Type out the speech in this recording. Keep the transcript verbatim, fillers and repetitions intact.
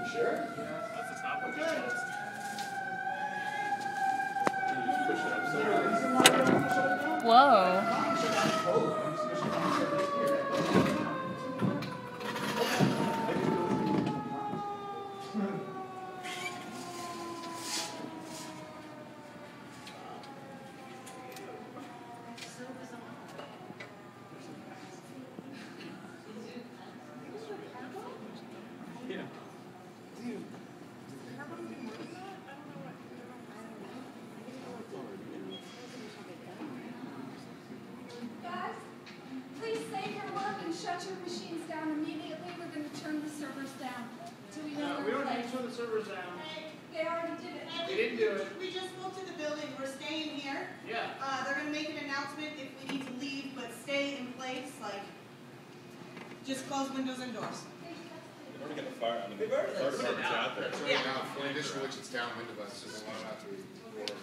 Sure? Yeah. That's the top one. Good. Whoa. Shut your machines down immediately. We're going to turn the servers down. Do we know no, we don't need to turn the servers down. They already did it. They didn't do it. We just spoke to the building. We're staying here. Yeah. Uh, they're going to make an announcement if we need to leave, but stay in place. Like, just close windows and doors. They've already got the fire. I mean, the They've already fire department's out there. That's right now. In addition to which it's downwind of us, so they won't have to.